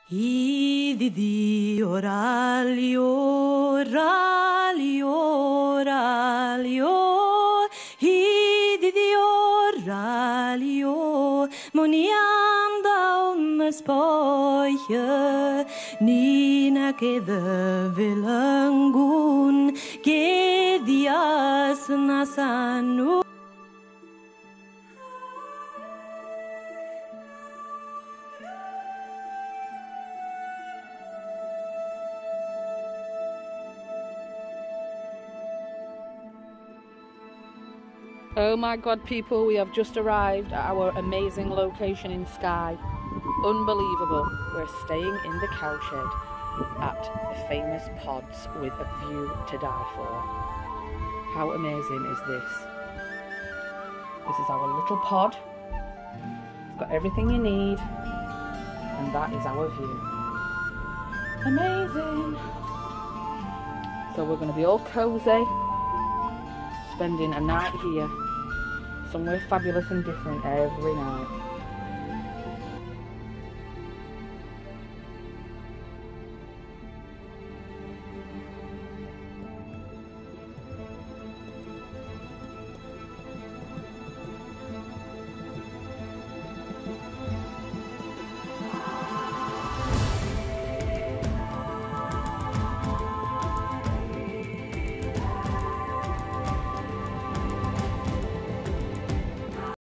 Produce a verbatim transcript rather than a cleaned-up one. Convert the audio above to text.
Ididi oralio, oralio, oralio, ididi oralio, monianda om spoje, nina ke de vilangun, ke dias nasanu. Oh my god people, we have just arrived at our amazing location in Skye. Unbelievable. We're staying in the Cowshed at the famous pods with a view to die for. How amazing is this? This is our little pod. It's got everything you need and that is our view. Amazing! So we're going to be all cosy, spending a night here, somewhere fabulous and different every night.